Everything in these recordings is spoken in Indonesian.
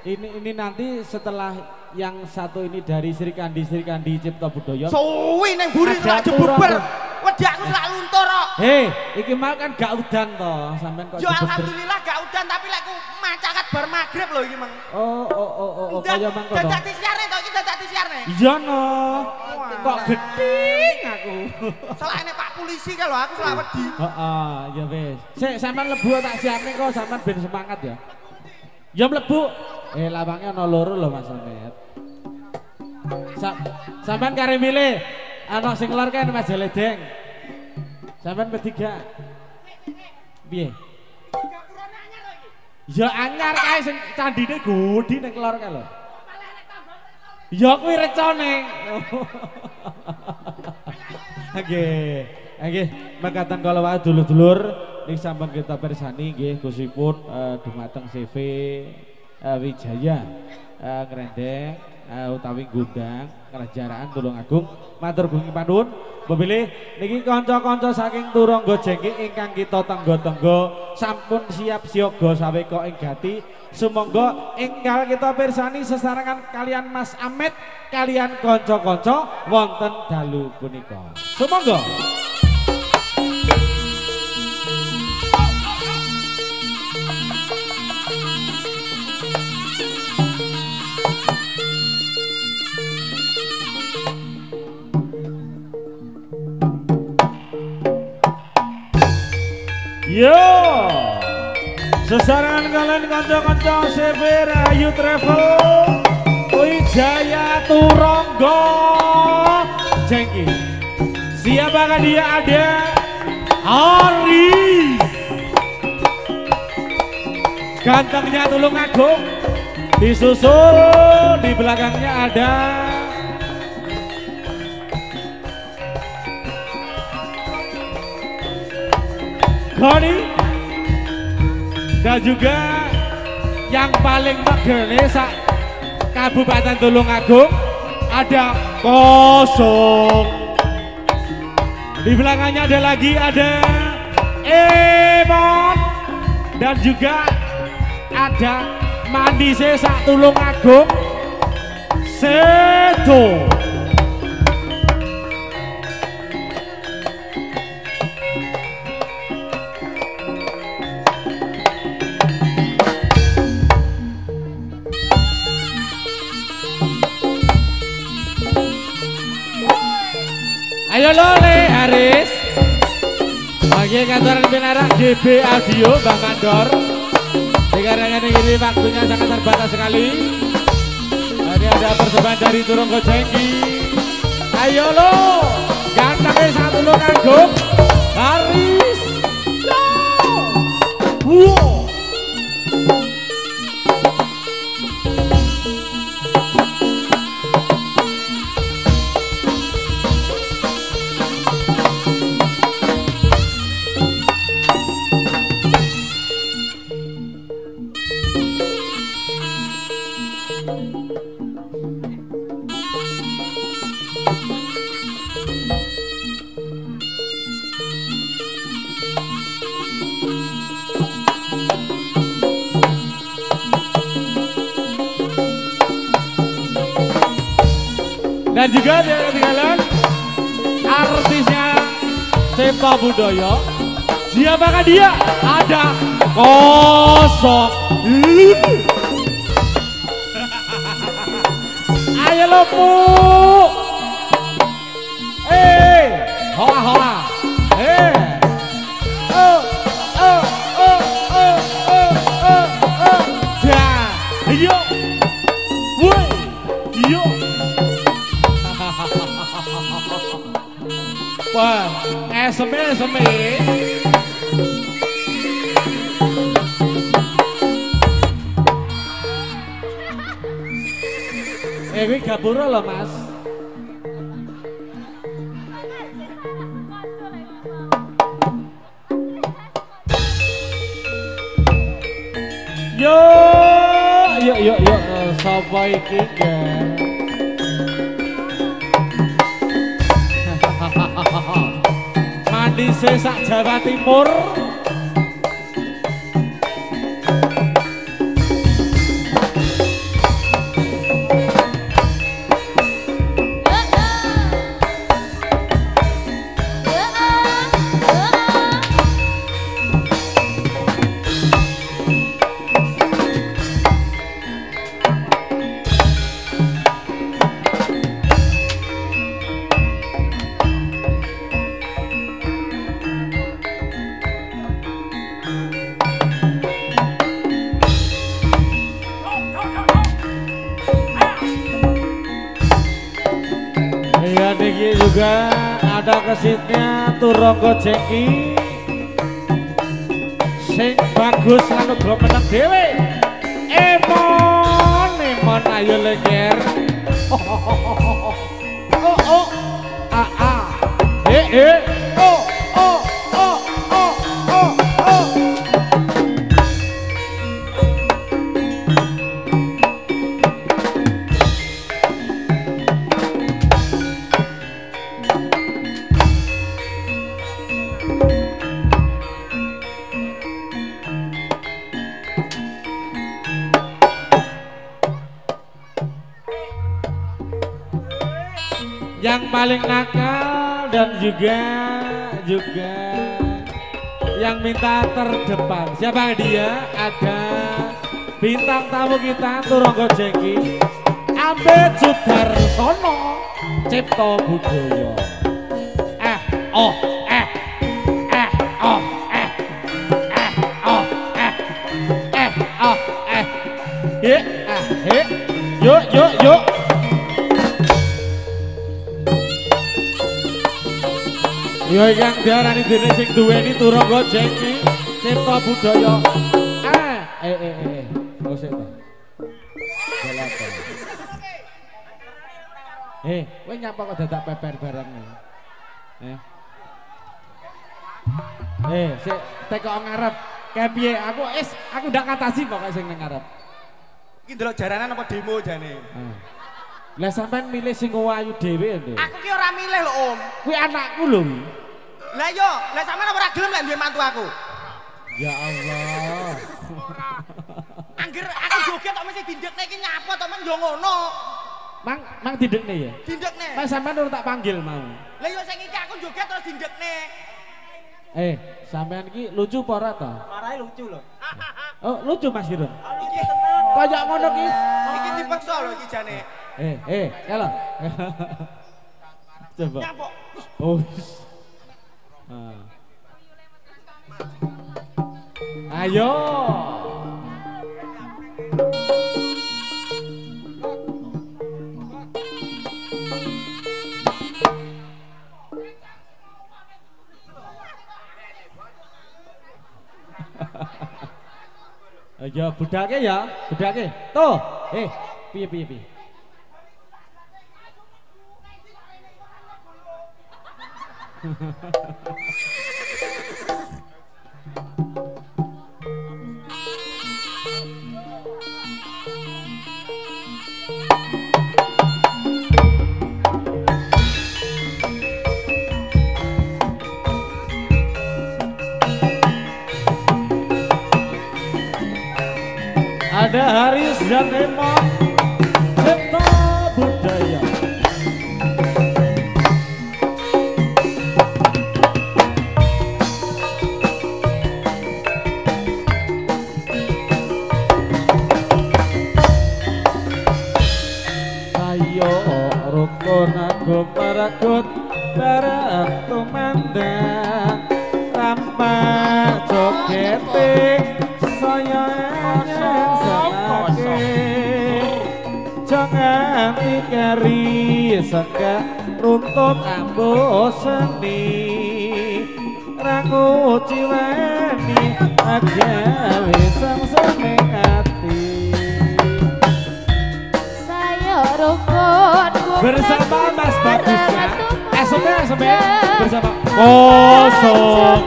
Ini nanti setelah yang satu ini dari Sri Kandi Cipta Budaya. Suwi neng buri selak jebuber. Wedi aku selak luntur kok. Hei, iki mau kan gak udan toh, sampean kok. Yo alhamdulillah gak udan tapi lek ku macakat bar magrib lho iki, Mang. Oh, kaya mangko toh. Dadak disiarne toh, iki dadak disiarne. Iya no. Kok geding aku. Selakne Pak Polisi ka lho, aku selak wedi. Heeh, ya wis. Sik sampean lebu tak siapne kok, sampean ben semangat ya. Ya mlebu. Lawangnya ana loro lho Mas Onet. Sampean kare milih ana sing lor kan Mas Jeledeng. Sampean bertiga. Piye? Ya anyar kae sing candine gudi ning lor kae lho. Ya kuwi recone. Nggih, mekaten kala wae dulur-dulur ning sampun kita pirsani nggih Gusipun dumateng CV Wijaya Ngrendeng utawi Gundang Kerajaan Tulungagung matur gungi panuwun bebile niki kanca-kanca saking Turangga Jengking ingkang kita tenggo-tenggo sampun siap siaga saweka ing gati sumangga enggal kita pirsani sesarengan kalian Mas Amet kalian kanca-kanca wonten dalu punika sumangga. Yo, sesarangan kalian kanca-kanca CV Rahayu Travel Wijaya Turangga Jengking. Siapakah dia? Ada Aris gantengnya Tulungagung, disusul di belakangnya ada Goni dan juga yang paling megene sak Kabupaten Tulungagung ada Kosong. Di belakangnya ada lagi ada Emon dan juga ada Mandise sak Tulungagung Sedo. Ayo lole Haris bagi kantoran Pinarak GB Audio Bang Mandor dikarenakan ini waktunya sangat terbatas sekali. Ini ada persembahan dari Turangga Jengking. Ayo lo gantengnya satu Tulungagung Haris yo wow. Dan juga tidak ketinggalan artisnya Cipta Budaya. Siapakah dia? Ada Kosong. Ayo lo Pu. Hoa hoa. Ayo. Woi. Yo. Wah, eseme. Ini gapura loh Mas. Yo, sapa iki Mandise sak Jawa Timur. juga ada kesitnya Turonggo Jeki sing bagus lalu gue menang dewe Emon ayo leger oh yang paling nakal dan juga yang minta terdepan. Siapa dia? Ada bintang tamu kita Turonggo Jeki Ambet Sudarsono Cipto Budoyo. Yuk. Yo yang diarani dene sing duweni Turonggo Jeki Cipto Budoyo. Ngosek to. Balapan. Kowe nyapa kok dadak peper barang. Sik teko ngarep. Kepiye? Aku ndak ngatasi pokoke sing ning ngarep. Iki ndelok jaranan apa demo jane? Lah sampean milih sing ayu dhewe lho. Aku ki ora milih lho, Om. Kuwi anakku lho. Lah yo, lah sampean ora gelem lek duwe mantu aku. Ya Allah. Angger aku joget kok mesti dindekne iki nyapa to men yo ngono. Mang dindekne ya? Dindekne. Mas sampean ora tak panggil mau. Lah yo sing iki aku joget terus dindekne. Sampean iki lucu apa ora to? Marahe lucu lho. Oh, lucu Mas Girun. Iki tenang. Kayak ngono ki. Iki dipaksa lho iki jane. Kalau. Coba. Nyapok. Oh. Ayo. Ayo budake ya, budake. Tuh, piye. Ada Haris dan Emon Cipto Budaya. Sayo rukun aku merekut bareng tumandang ramah jogeting saya jangan dikari seka runtut ambo seni rangu ciweni agawe sang seneng hati saya rukun bersama Mas Bagusnya SMP bersama kosong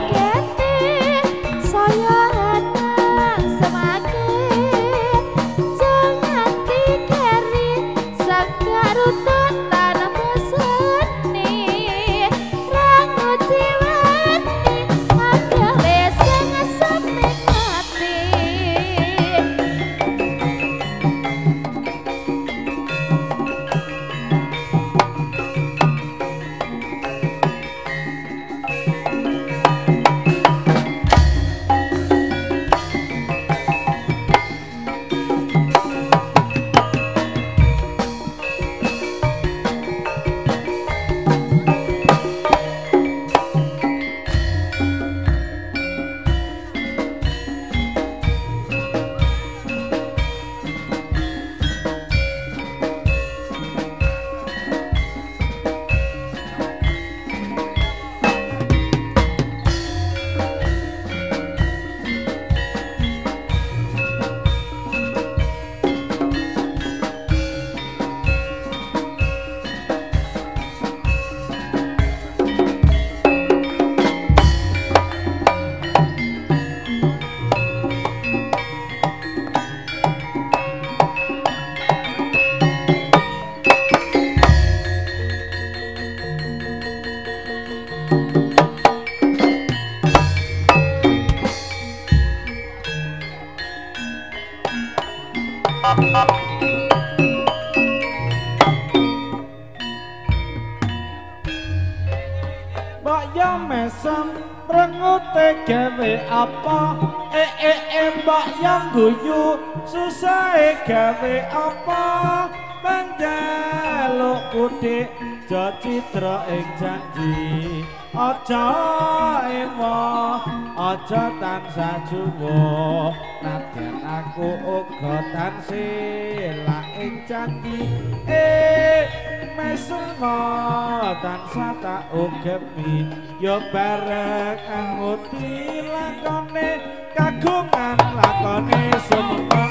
Mbak yo mesem rengute gawe apa mbak yo guyu susah gawe apa menjaluk kudik jo citra ing janji aja emo aja tansah juwo nadyan aku uga tansila ing janji mesuma tansah tak ugemi yo bareng anguti lakone kagungan lakone semua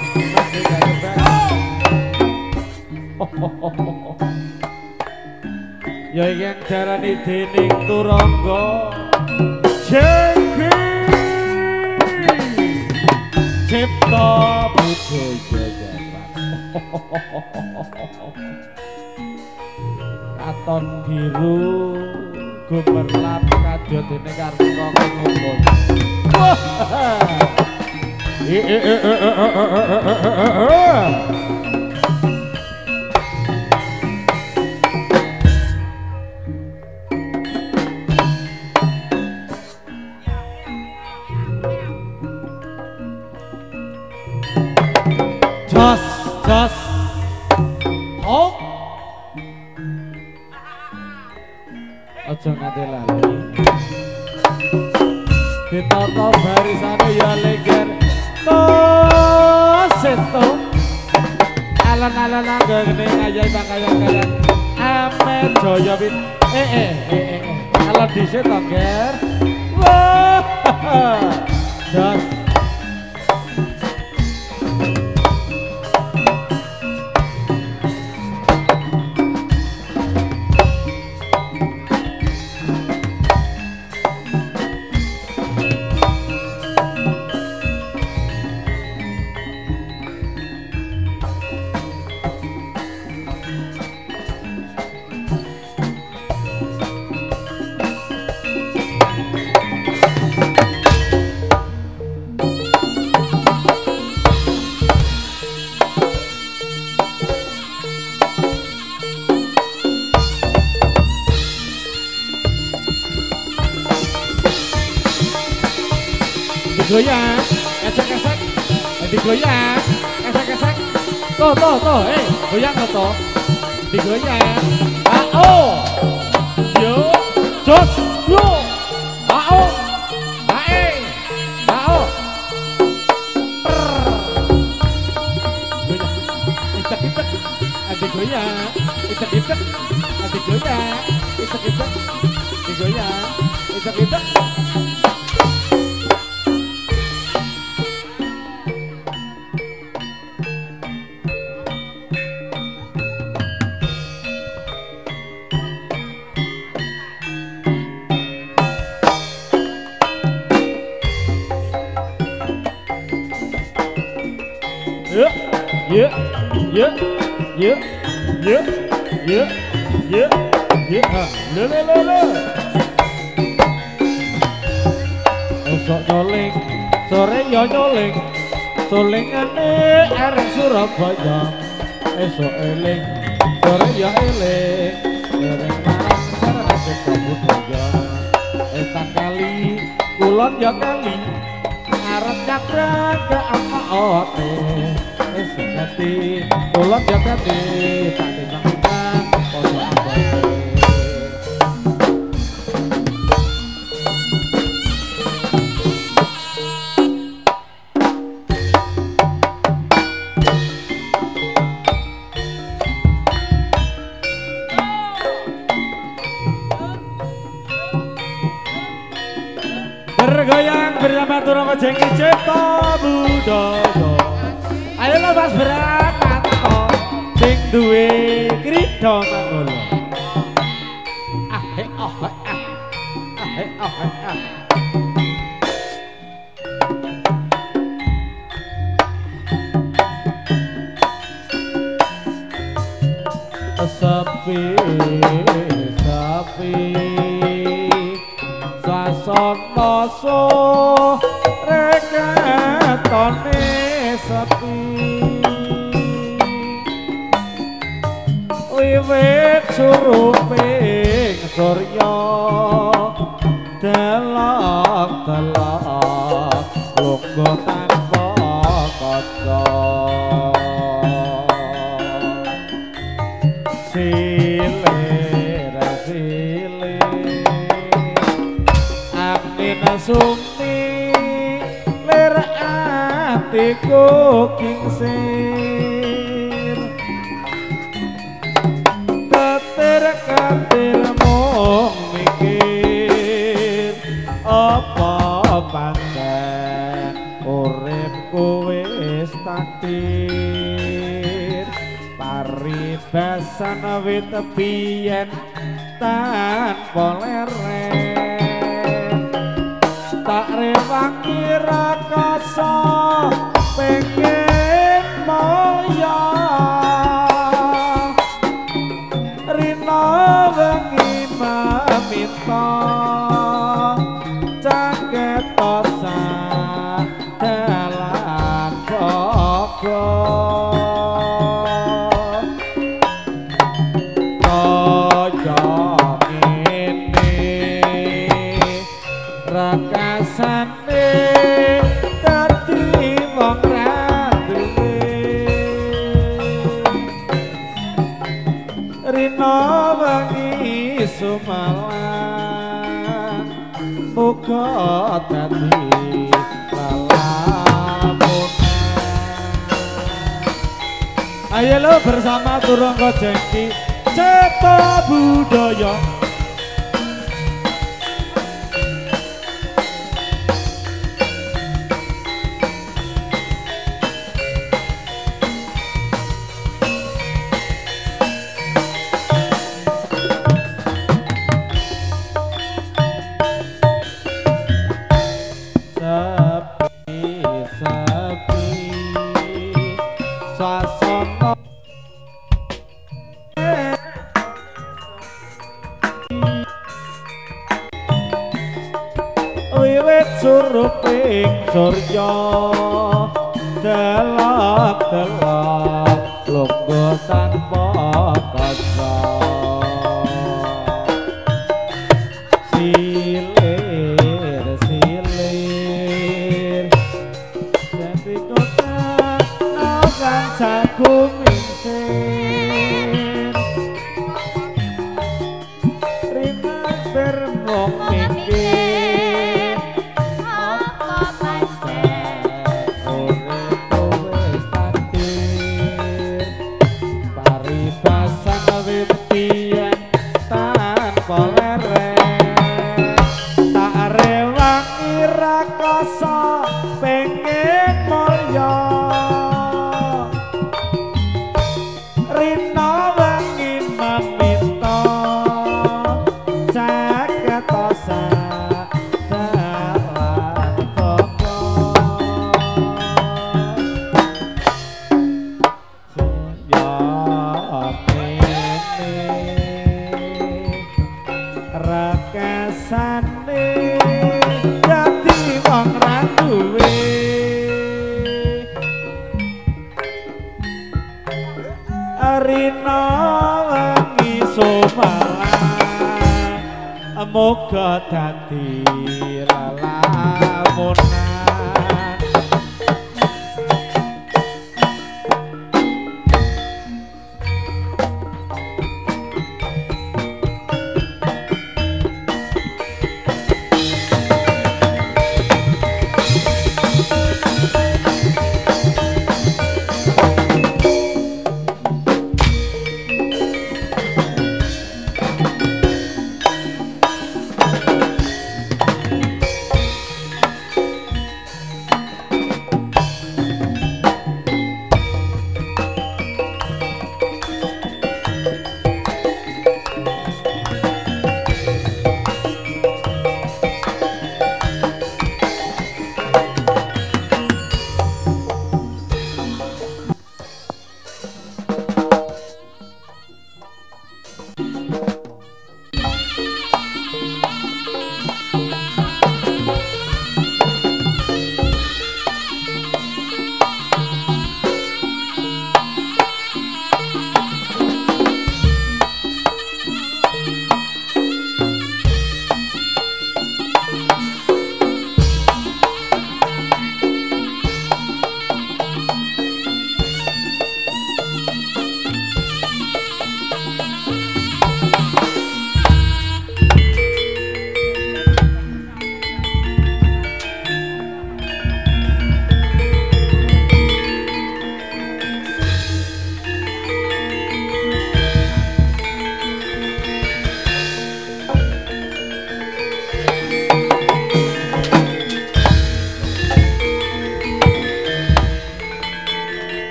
ya yang darani dening turangga Jengki Cipta Budaya Katon biru gumerlap kadya dene Kartika Kumpul Jos hop aja nganti lali ditata barisane ya lengger seto alon-alon anggone ngayahi pakayan-kayan ame jaya wit alon dhisik to nger wah jos digoyang, esek-esek, digoyang, esek-esek, tuh, goyang tuh, digoyang, yo, jos, yo, digoyang, digoyang, esok nyoling sore yo nyoling solingane areng Surabaya esok eling sore yo eling areng marang sarana Cipta Budaya etan kali kulon yo kali arep nyabrang ke ote esok ngerti kulon yo ngerti tak timbang-timbang poso abote bergoyang bersama Turangga Jengki Cipta Budaya. Ayolah Mas berangkat sing duwe krida mangkono. Sepi sasana sore ketone sepi wiwit suruping surya delok-delok lungguh tanpa kaca silir angin sumi lir atiku kingsir ketir mung mikir apa pancen uripku wis takdir paribasan wit biyen tanpa leren tak rewangi rakasa pengen moyo rina wengi maminta caket tosa dalan bogo kaya ngene rakasane dadi wong randuwe rina wengi sumalan muga dadi lalamunan. Ayo lo bersama Turangga Jengki Ceta Budaya. Wiwit suruping surya delok-delok lungguh tanpa kaca silir dadi kota nagan sagung mingsir rina bermong mikir pengen mulya rina wengi maminta caket tosa dalan bogo ya ngene rakasane dadi wong randuwe rina wengi sumalan muga dadi lalamunan.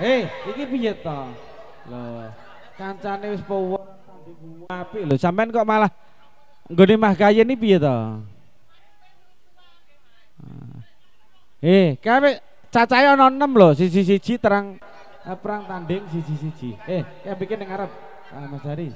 Iki piye to? Lho, kancane wis powo tanding apik lho, sampean kok malah nggone Mah Kayen iki piye to? Kae cacahe ana 6 lho, siji-siji terang perang tanding siji-siji. Yang bikin ning ngarep Mas Haris.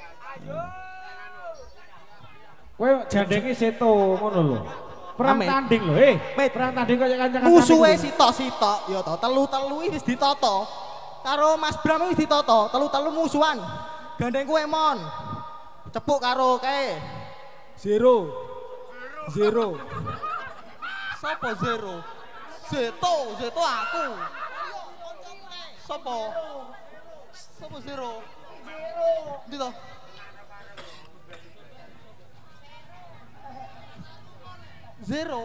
Kowe jandenge seto ngono lho. Perang tanding lho, perang tanding kaya kanca-kanca. Musuhe sitok-sitok ya to, telu-telu wis ditata. Karo Mas Bram wis ditata, telu-telu musuhan. Gandeng kowe mon. Cepuk karo kae. Zero. Sopo zero? Zeto aku. Sopo zero? Ndi to? Zero.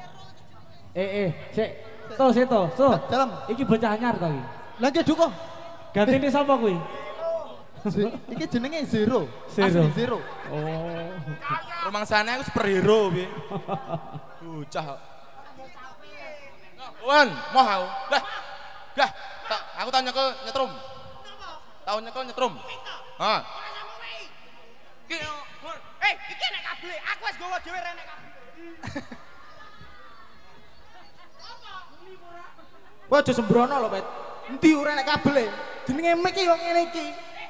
Sik. Seto. Dalam. Iki bocah anyar to iki. Lah nggih Duko. Gantine sapa kuwi? Iki jenenge Zero. Zero. Asli Zero. Oh. Rumangsane aku superhero piye. Bocah. Wan, moh aku. Lah, aku tau nyekel nyetrum. Tau nyekel nyetrum. Hah. Iki nek kabel, aku wis gowo dhewe rene kabel. Wah, aja sembrono lho, Met. Endi ora nek kabel? Jenenge mic iki kok ngene iki.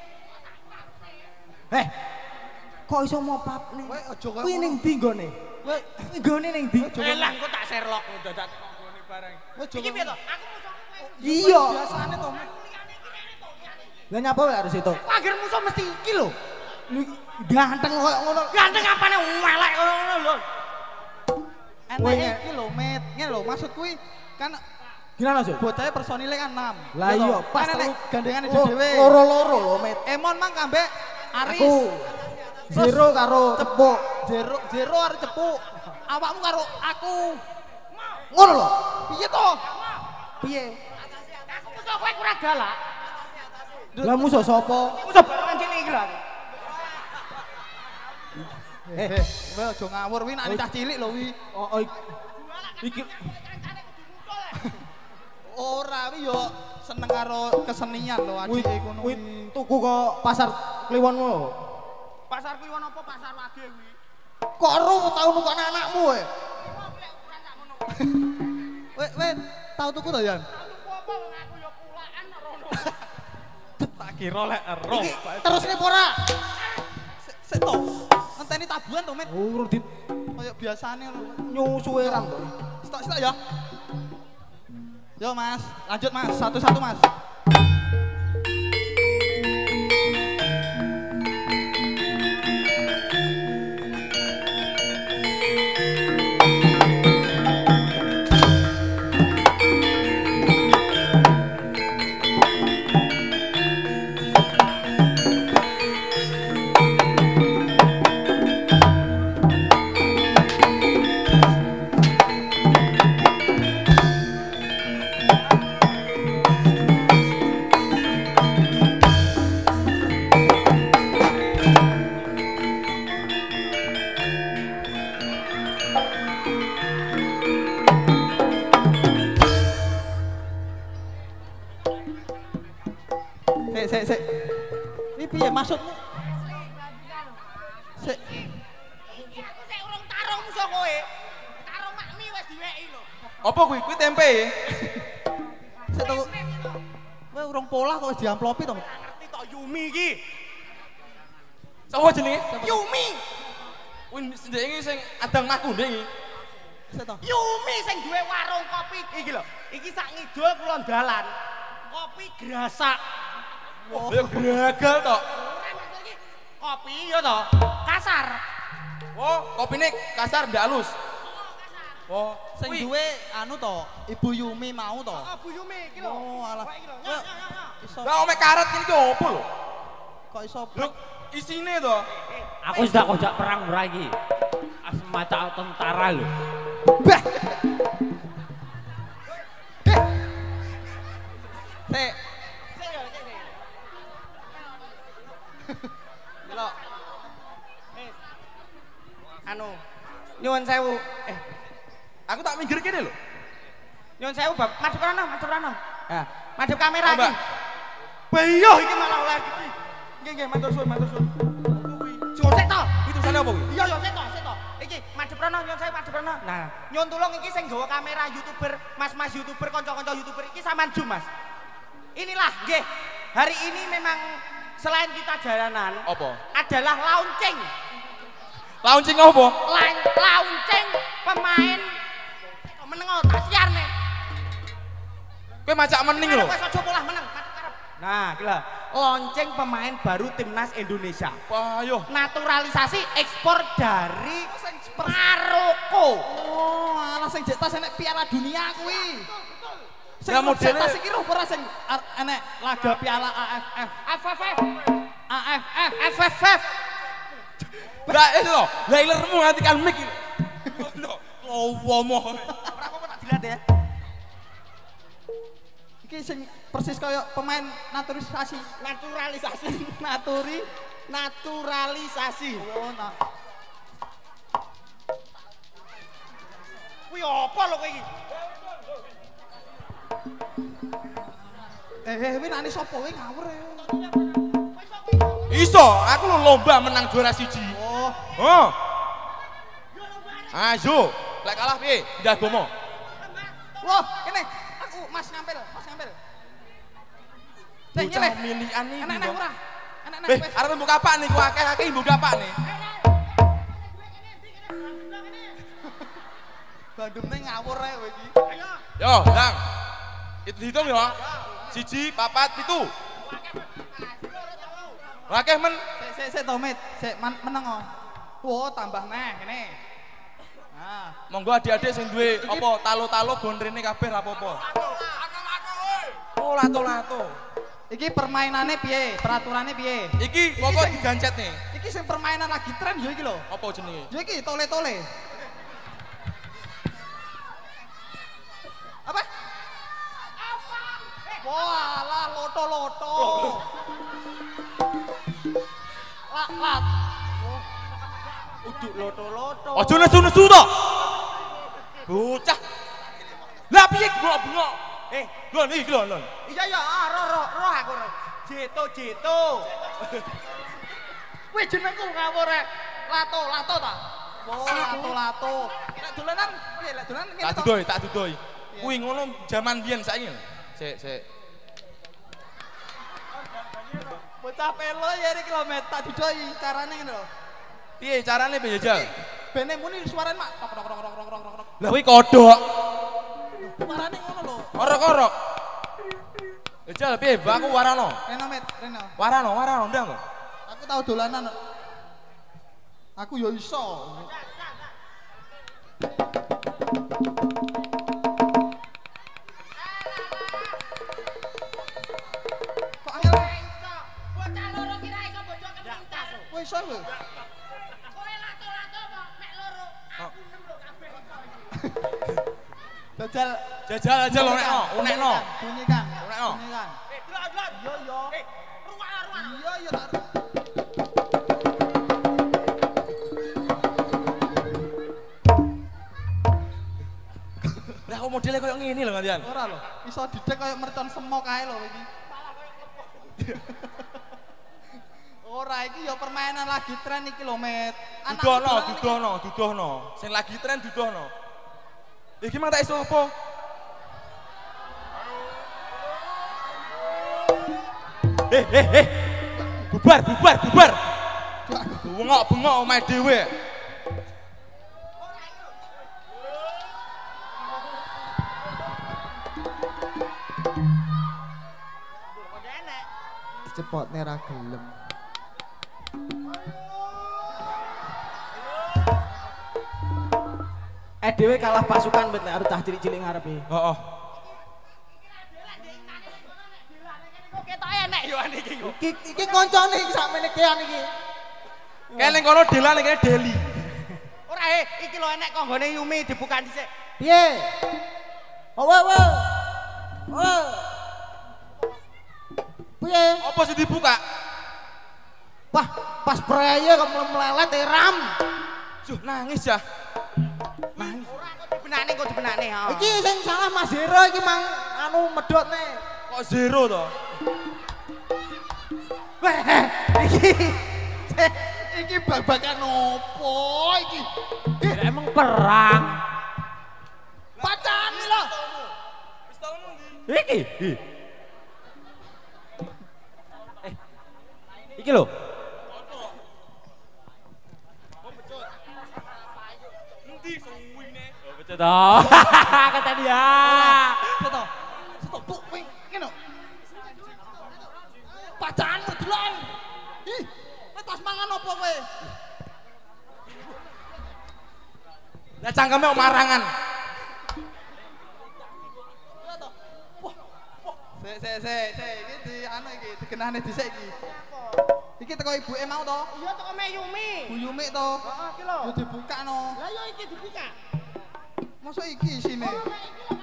Kok iso mopapne? Kowe aja kok. Kuwi ning ndi nggone? Kowe nggone ning ndi? Lah, kok tak Sherlock dadak nggone bareng. Iki piye to? Aku musuh kowe. Iya. Biasane to, Met. Lah nyapa wae harus itu? Akhir musuh mesti iki lho. Ganteng koyo ngono. Ganteng apane elek koyo ngono lho. Enak iki lho, Met. Ngene lho, maksud kuwi kan gimana sih? Bocahnya personilnya kan 6. Lah iya, pas gandengan itu dhewe. Loro-loro lho, Met. Emon mang kambe Aris. Aku. Zero karo Cepuk. Zero karo Cepuk. Awakmu karo aku. Ngono lho. Piye to? Piye? Aku musuh kowe kurang galak. Lah musuh sapa? Musuh barengan cilik iki lho. Kowe aja ngawur wi nek cah cilik lho wi. Iki ora wi yo seneng karo kesenian lho adike ngono wi. Tuku kok pasar Kliwon lho. Pasar Kliwon apa pasar Wage wi? Kok ero tau nuku anakmu kowe? Kowe tau tuku to, Yan? Tuku apa wong aku yo pulaan rono. Tak kira lek ero. Terus nek ora. Sik to. Ngenteni tabuhan to, Met. Oh, dit. Kayak biasane nyusuwe ram to. Stok ya. Yo Mas, lanjut Mas, satu-satu Mas. Sik. Iki piye maksudmu? Sik. Aku sik urung tarung musuh kowe. Tarung makmi wis diweki lho. Apa kuwi? Kuwi tempe. Sik to. Kowe urung polah kok wis diamplopi to. Ngerti tok Yumi iki. Sapa jenenge? Yumi. Kuwi sendiri iki sing adang maku ndek iki. Sik to. Yumi sing duwe warung kopi iki lho. Iki sak ngidul kulon dalan. Kopi Grasak. Wah, ya gagal tok. Kopi ya toh kasar. Oh, kopine kasar ndak halus. Oh, sing duwe anu to, Ibu Yumi mau to. Oh, Bu Yumi iki lho. Oh, alah. Lah omek karet iki ki opo lho? Kok iso isine to? Aku sudah kojak perang ora iki. Semacam tentara lho. Bah. Sik. Lho. Anu, nyuwun sewu. Aku tak minggir kene lho. Nyuwun sewu, Bab. Madhep rono. Ya, Madhep kamera Oh, Mbak. iki. Beyo iki malah oleh iki. Nggih, matur suwun, matur suwun. Kuwi. Josek to. Itu sana apa kuwi? Iya, sik to, sik to. Iki madhep rono, nyon saya madhep rono. Nah, nyon tulung iki sing nggawa kamera YouTuber, Mas-mas YouTuber, kanca-kanca YouTuber iki sampean jum, Mas. Inilah nggih. Hari ini memang selain kita jalanan, Apa? adalah launching. Launching apa? Launching pemain meneng tak siarne. Kowe macak mening lho. Wes aja polah meneng, madhep karep. Nah, gila. Launching pemain baru timnas Indonesia. Ayo. Naturalisasi ekspor dari Maroko. Oh, alah sing jek tas enek Piala Dunia kuwi. Sing Ya, modelnya- tas iki lho ora sing enek laga Piala AFF. Lah itu lho, lah ilermu nganti kan mic. Lho, lowomo. Ora apa-apa tak dilihat ya. iki sing persis kaya pemain naturalisasi. Naturalisasi. Oh, nah. Kuwi apa lho kowe iki? Kuwi nani sapa kuwi ngawur. Iso, aku lho lomba menang juara siji. Oh, Oh. Ayo, lek kalah piye? Jagomo. wah, kene aku Mas ngampil. Bocah milian iki. Enak ora? Enak wis. Arep mbok kapak niku akeh-akeh mbok kapak nih. Bandumne ngawur ae kowe iki. Yo, Dang. Itu hitung ya. 1, 4, 7. Akeh men. Sik to, Mit. Sik meneng kok. Wo, tambah neh kene. Nah, Monggo adik-adik sing duwe apa talo-talo gondrene kabeh ra apa-apa. Oh, lato-lato. iki permainannya piye? Peraturannya piye? Iki pokok digancet nih. Iki sing permainan lagi tren ya iki lho. Apa jenenge? Ya iki tole-tole. Apa? Wah, lah loto-loto. Lat. Uduk loto-loto. Aja nesu-nesu to. Bocah. Lah piye bengok-bengok? Lho iki lho. Iya, roh aku roh. Jeto. Kuwi jenengku ngawur rek. Lato ta? Oh, lato-lato. Lek dolanan, piye lek dolanan ngene to? Tak dudoy. Kuwi ngono jaman biyen saiki. Sik. Bocah pelo ya iki lho, Met. Tak didoi carane ngene lho. Piye carane piye jajal? Bene muni suarane mak tok tok tok tok tok tok. Lah kuwi kodhok. Suarane ngono lho. Orok-orok. Jajal piye? Aku warano. Reno, Met, Reno. Warano ndang kok. Aku tahu dolanan. Aku yo iso. Kok angel? Bocah loro kira iso bocah kelintas. Kowe iso kowe? Kowe lato-lato apa mek loro? Aku nem lho kabeh. Jajal Jajal unekno. Bunyikan. Unekno. Bunyikan. Delok. Yo. Ruang. Iya tak. Lah kok modele koyo ngene lho gantian. Ora lho. Iso didek koyo mercon semok kae lho iki. Ora iki ya permainan lagi tren iki lho, Met. Dudono. Sing lagi tren dudono. Iki mang tak iso apa? Bubar. Bengok omahe dhewe. Cepotne ra gelem. Dhewe kalah pasukan bet nek arep tah cilik-cilik ngarepe. Heeh. Kok ketok enek yo ane iki. Iki koncone iki sakmene kean iki. Kene kono delane kene Deli. Ora iki lho enek konggone Yumi dibuka dhisik. Piye? Oh. Piye? Apa sing dibuka? Wah, pas praya kok melelet ram. Juh nangis ya. Ora kok dibenakne. Iki sing salah Mas Hero iki mang anu medhotne. Kok zero toh? Weh, iki babakan opo iki? Ya, emang perang. Pacane lho. Iki. Iki lho. Endi suwine? Oh, betul toh. Kata dia. Seto. Seto bu wing ngene. Pacane delon. Ih, kowe tas mangan opo kowe? Lah cangkeme kok marangan. Se, iki di anu iki, dikenane dhisik iki. Iki teko ibuke mau to? Iya teko Mek Yumi. Bu Yumi to. Heeh, iki lho. Yo dibuka no. Lah yo iki dibuka. Mosok iki isine. Oh, Mek iki lho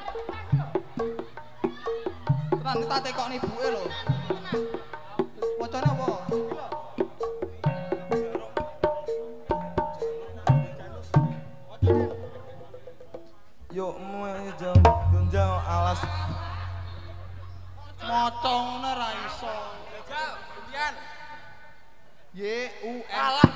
karo Tenan tak tekokne ibuke lho. Wacane apa? Yuk meja gunjang alas. Maca ngene ra iso. Jajal, gantian. Y U N. Alah.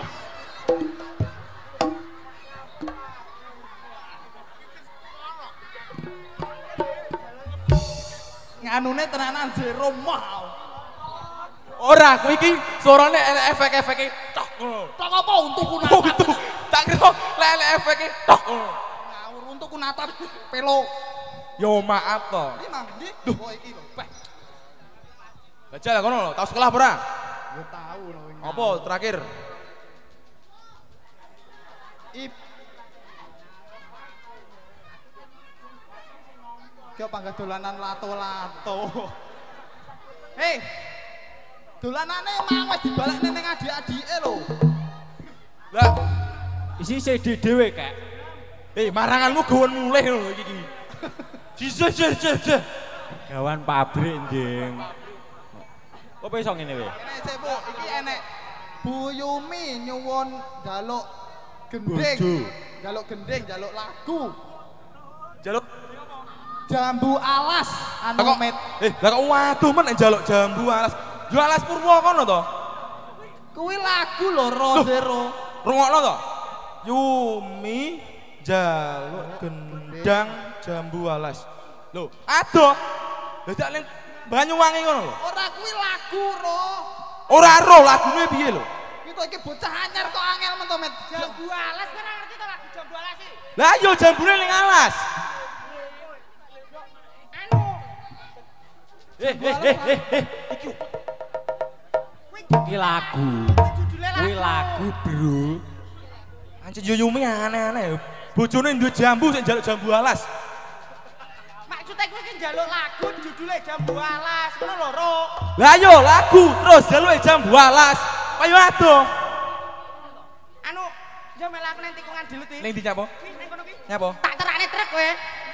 Nganune tenanan zero mau. Ora, kowe iki suarane enek efek-efeke tok ngono. Tok apa untukku Oh, natap. itu. Tak kira lek efeke tok ngono. Ngawur untukku natap pelo. Yo maaf to. Iki mang ndi? Duh, iki lho. Beh. Bajal kono lho, tau sekolah apa ora? Yo tahu lho. Apa terakhir? Ip. Ki panggah dolanan lato-lato. Hei. Dolanane mang wis dibalekne ning adik-adike lho. Lah, Isi CD dhewe kek. maranganmu gawon mulih lho iki. Jih. Gawan pabrik, Nding. Kok iso ngene wae? Kene sik, Bu, iki enek Bu Yumi nyuwun njaluk gending. Njaluk gending, njaluk lagu. Jaluk. Jambu alas anu Kok met. lah kok waduh men njaluk jambu alas. Yo alas Purwo kono to. Kuwi lagu lho Ro Zero. Rungokno to. Yumi jaluk gendang jambu alas. Lho, adoh. Dadak ning Banyuwangi ngono lho. Ora kuwi lagu Ro. Ora ro lagune piye lho? Kita iki bocah anyar kok angel men to met. jambu alas kan ngerti to lagu jambu alas iki. Lah yo jambune ning alas. Anu, Iki lagu. judule Kuwi lagu, Bro. Anjir yo Yumi aneh-aneh. Bojone duwe jambu sing njaluk jambu alas. Maksudnya gue kan jaluk lagu judulnya jambu alas, ngono lho, Ro. Lah yo lagu terus jaluke jambu alas. Ayo adoh. Anu, yo melaku nang tikungan dilut iki. Ning ndi nyapa? Ning kono ki. Nyapa? Tak terakne truk kowe.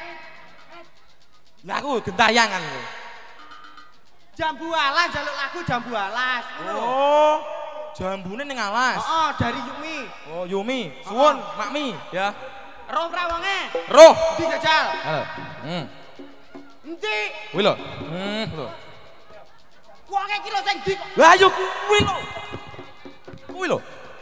Lah aku gentayangan lho. Jambu alas jaluk lagu jambu alas, ngono lho. Oh, jambune ning alas. Heeh, dari Yumi. Oh, Yumi, suwun, Makmi, ya. Roh ora wonge. Roh. Ndi jajal? Halo. Endi? Kuwi lho. Lho. Wonge iki lho sing ndi kok. Lah yo kuwi lho. Kuwi lho.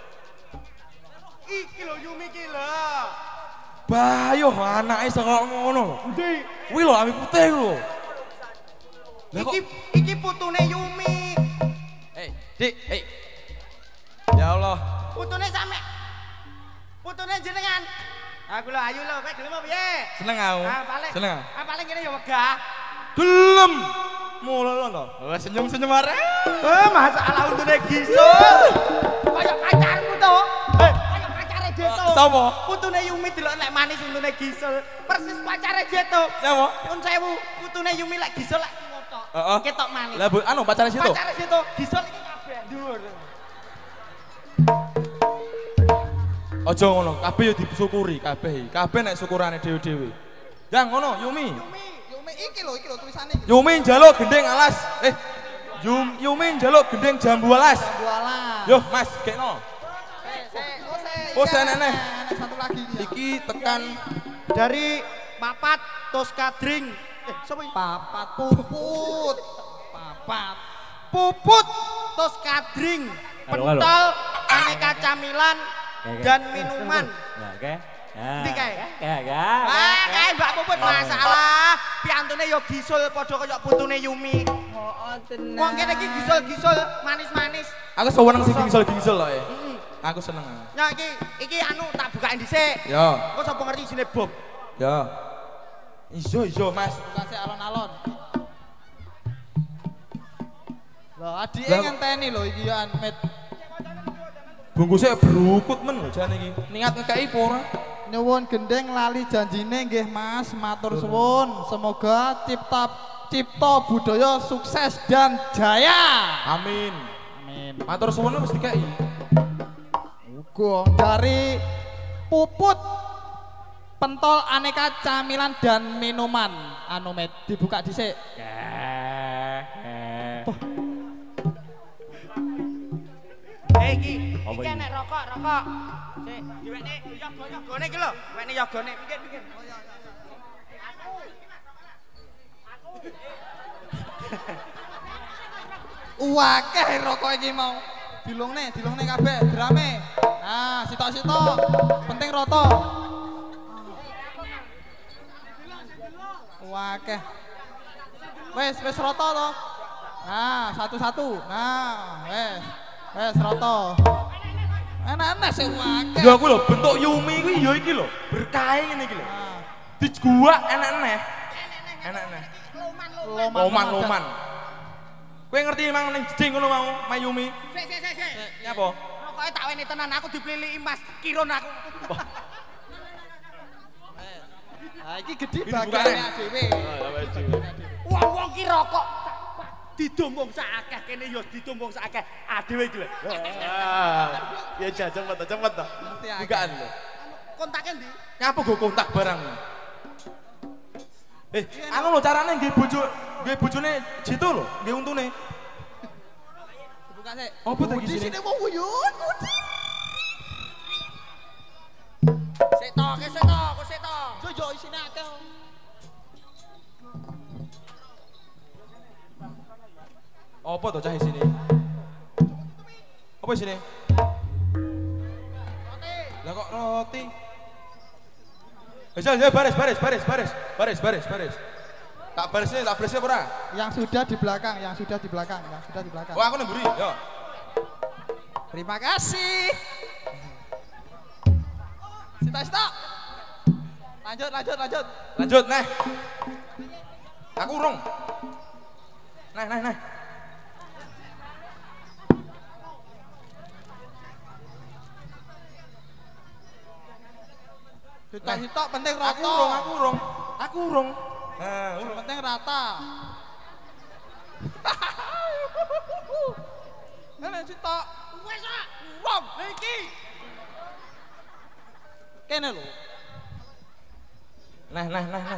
Iki lho Yumi iki lho. Bayo anake saka ngono. Endi? Kuwi lho ami putih lho. Lah kok Iki putune Yumi. Dik, ya Allah. Putune sampe. Putune jenengan. Aku lho ayu lho, kowe gelem apa piye? Seneng aku. Paling. Seneng. Paling kene ya wegah. Gelem. Mula lho. Oh, senyum-senyum arek. Masalah untune gisul. Kaya pacarmu to. Kaya pacare Jeto. Sapa? Putune Yumi delok nek manis untune gisul. Persis pacare Jeto. Sapa? Nyun sewu, putune Yumi lek gisul lek ngotok. Heeh. Ketok manis. Lah anu pacare situ. Pacare Jeto, gisul iki kabeh ndur. Aja ngono, kabeh yo disyukuri, kabeh. Kabeh nek syukurane dhewe-dhewe. Yang ngono, Yumi. Yumi iki lho tulisane iki. Yumi njaluk gendeng alas. Yumi njaluk gendeng jambu alas. Jambu alas. Yo, Mas, gekno. Oh, saya nenek. Satu lagi. Iki tekan Dari Papat Toska Drink Sapa iki? Papat puput. Papat. Puput tos kadring. Pentol, aneka camilan dan minuman. Oke. Ndi kae? Ya. Kae Mbak Puput masalah. Piantune yo gisul padha kaya putune Yumi. Oh, tenan. Wong kene iki gisul-gisul manis-manis. Aku seneng sing gingsel-gingsel loh. Aku seneng. Ya iki anu tak bukain dhisik. Ya. Kok sapa ngerti isine Bob? Ya. Ijo Mas. Kasih alon-alon. Lah adike Lah, ngenteni lho iki ya Met. Bungkusnya berukut men lho jane iki. Niat ngekeki apa ora? Nyuwun gendeng lali janjine nggih Mas, matur suwun. Semoga cipta budaya sukses dan jaya. Amin. Amin. Matur suwun mesti kei. Uga dari Puput pentol aneka camilan dan minuman. Anu Met dibuka dhisik. Iki nek rokok. Sik, diwekne yoga-yogane iki lho. Wekne yogane pikir. Wakeh rokok iki mau. Dilungne kabeh, drame. Nah, sitok-sitok. Penting roto. Wakeh. Wes roto to. Nah, satu-satu. Nah, wes roto. Enak-enak sih wakeh. Ya aku lho bentuk Yumi kuwi ya iki lho. Berkah ngene iki lho. Nah, Dijuak enak-enak. Enak-enak. Loman. Kowe ngerti mang ning jeding ngono mau, Mayumi? Sik. Nyapa? Rokoke tak weni tenan, aku dipliliki Mas. Kiron aku. Nah, iki gedhe bagane dhewe. Wong-wong ki rokok didombong sakakeh kene ya didombong sakakeh adewe iki lho. Ya cepet to. Bukaan lho. Kontake ndi? Nyapa go kontak barang. Anu lho carane nggih bojone jitu lho, nggih untune. Buka sik. Apa ta iki sini? Sini wong uyun. Sik to. Yo isine akeh. Apa to cah sini? Apa sini? Roti. Lah kok roti? Ya baris. Tak barisnya ora? Yang sudah di belakang. Oh, aku nemburi, yo. Terima kasih. Sita. Lanjut, nah. Aku urung. Nah. Sita penting rata. Aku urung. Nah, urung. Penting rata. Nene Sita. Wes ah. Wong iki. Kene lho. Nah.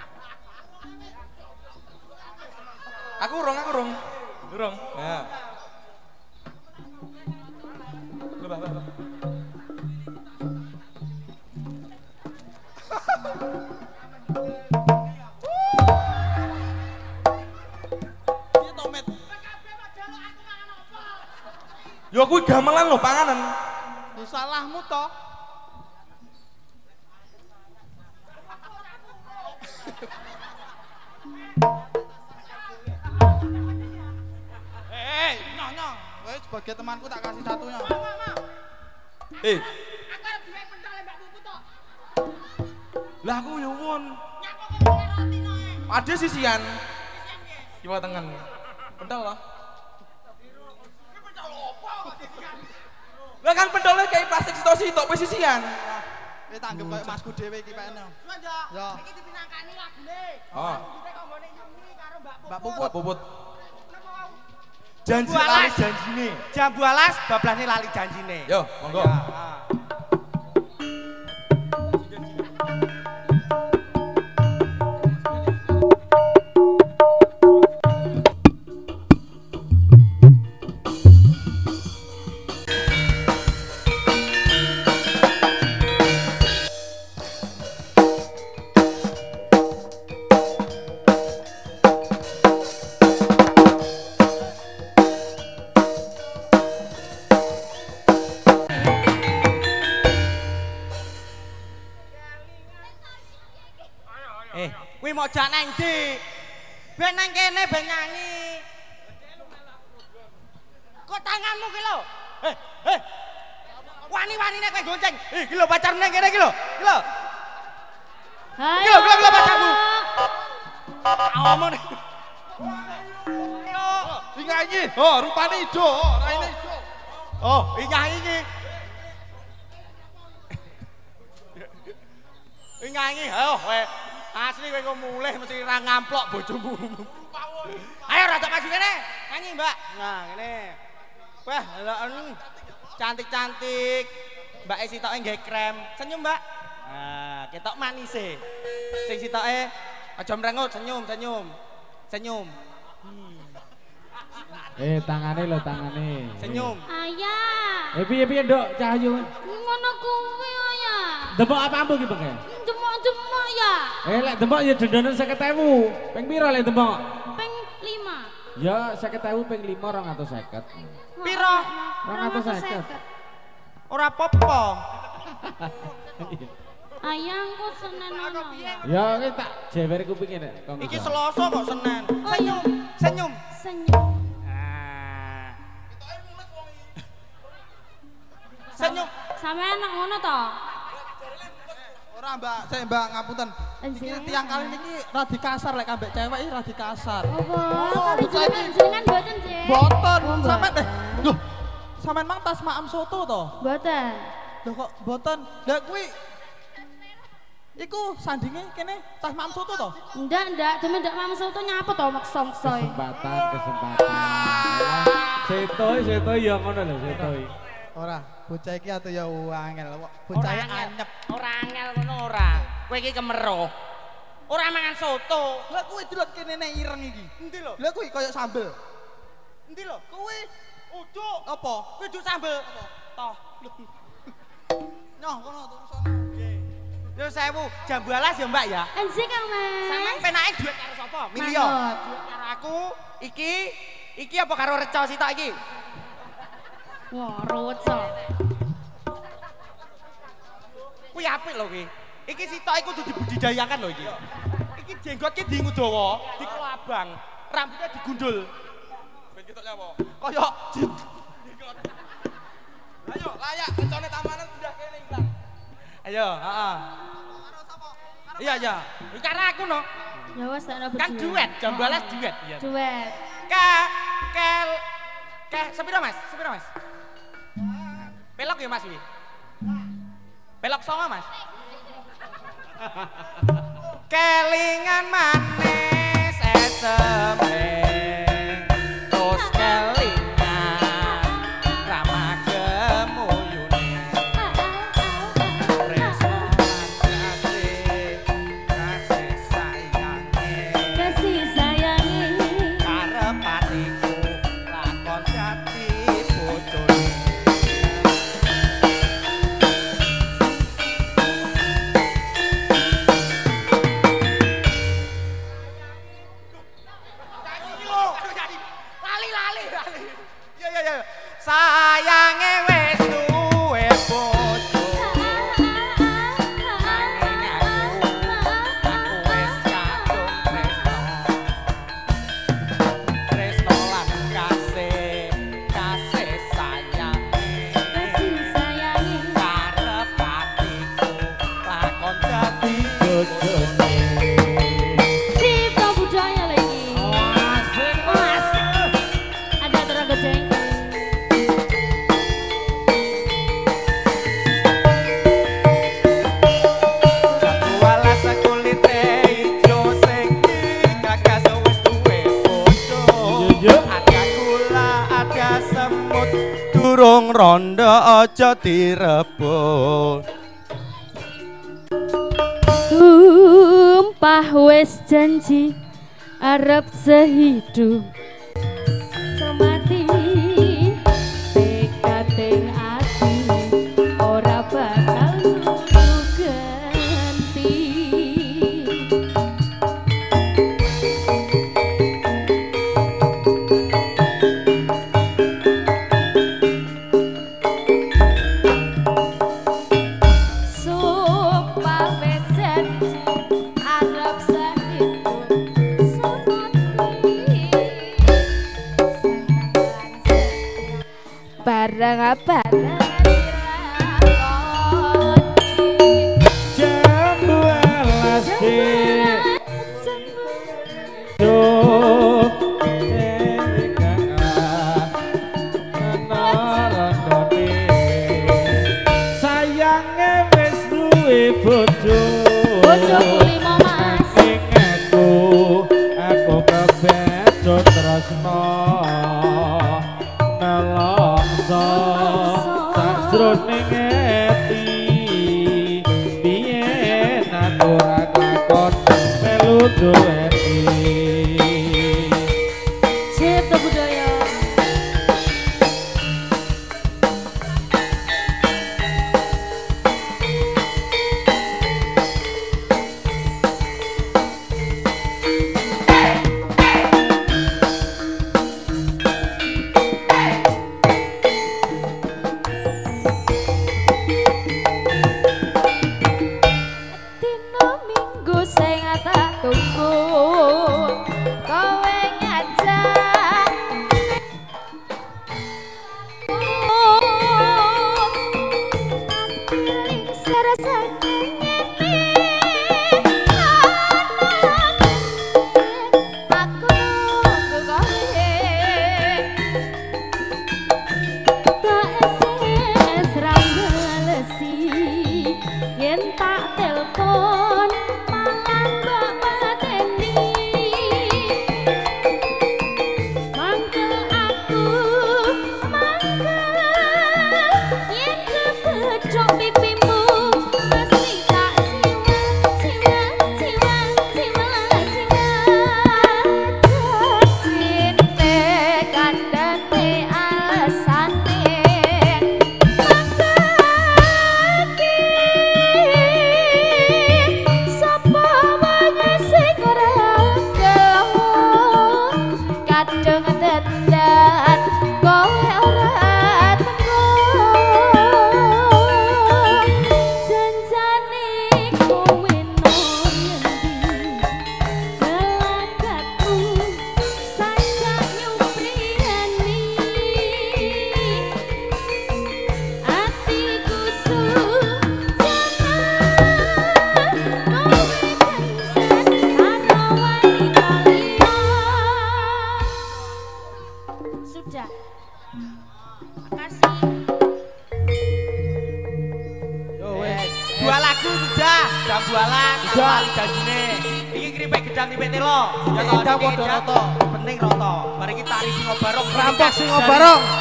Aku urung. Nah. Bah. Yo kuwi gamelan lho panganan. Salahmu toh. Nyong. Wes sebagai temanku tak kasih satunya. Aku arep duwe pentol Mbak Pupu toh. Lah aku yo won. Ada sisian. Kiwa tengen. Pentol loh. Lah kan pentolnya kayak plastik sitok pesisian. Kowe tanggep koyo masku dhewe iki pene. Ya. Iki dipinangkani lagune. Oh. Iki kok nggone Yumi karo Mbak Puput. Janji lali janjine. Jambu alas bablane lali janjine. Yo, monggo. kuwi mau jak nang ndi? Ben nang kene ben nyanyi. Kok tanganmu ki lho? Wani-wanine kowe gonceng. Iki lho pacarmu nang kene iki lho. Iki lho. Gila pacarmu. Omong. Yo, Nyanyi. Oh, rupane ijo, raine ijo. oh, nyanyi iki. Nyanyi, ayo kowe. Asli kowe kok mulih mesti ra ngamplok bojomu. Ayo rada maju kene. Nyanyi, Mbak. Nah, ngene. Wah, cantik-cantik. Mbak sitoke nggih krem. Senyum, Mbak. Nah, ketok manise. Sing sitoke aja mrengut, senyum. Tangane lho tangane. Senyum. Ayah. Piye Nduk Cahyu? Ngono kuwi ayah. Demok apamu ki Bang? Demok ya. Lek demok ya dendane 50.000. Ping pira lek demok? Ping 5. Ya 50.000 ping 5 250. Piro? 250. Ora apa-apa. Ayah engko Senin ono. Ya iki tak jewer kupinge nek kok. Iki Selasa kok Senin. Senyum. Senyum. Sampeyan nek ngono to? Ora Mbak, saya Mbak ngapunten. Iki tiang kali niki radi kasar lek ambek cewek iki radi kasar. Apa? Jenengan mboten, Jek? Boten, sampean deh. Loh, sampean mang tas maam soto to? Mboten. Loh kok boten? Lah kuwi iku sandinge kene tas maam soto to? Ndak, demen ndak mam soto nyapa to maksa-maksa. Kesempatan. Setoy ya ngono lho setoy. Ora, bocah iki atuh ya angel kok. Bocah anyep. Ora angel ngono ora. Kowe iki kemeruh. Ora mangan soto. Lah kuwi delok kene nek ireng iki. Endi lho? Lah kuwi koyo sambel. Endi lho? Kuwi Uduk. apa? Kuwi uduk sambel. Toh. Nyoh kono terus sono. Yo 1000 jam 12 ya, Mbak ya. Enji Kang Mas. Sampeyan penake duit karo sapa? Milio. Manut. Duit karo aku. Iki apa karo reca sitok iki? Wah, ruwet so. Kuwi apik lho iki. Iki sitok iku kudu dibudidayakan lho iki. Iki jenggotke diingu dawa, dikelo abang, rambutnya digundul. Ben ketok nyapa? Kaya Ayo, layak rencane tamanan udah kene ilang. ayo, heeh. Iya. Iki karo aku no. Ya wes tak Kan duet, jam 12 duet. Iya. Duet. Sepiro Mas? Pelok ya Mas iki? Pelok songo Mas? Kelingan manis esemeng terus kelingan ramah gemuyune tresno kasih sayange karep atiku lakon jati bojone lali. Ya. Sayange wis duwe bojo. Nanging aku wis kadung tresno lan kasih sayange. Karep atiku lakon dadi bojone. Cipta budaya lagi. Ada tenaga jeng. Wala sa kulite ijo sing gagas wis duwe bojo. Ada gula, ada semut, durung rondo aja direbut. Sumpah wis janji arep sehidup semati tekating ati ora bakal ganti. Sumpah wis janji arep sabaran jambu alas bojo kulimo mas aku kebecut tresno nelongso sajroning ati biyen aku ora takon melu duweni cipta budaya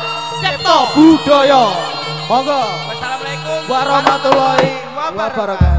budaya. Monggo. Wassalamualaikum warahmatullahi wabarakatuh.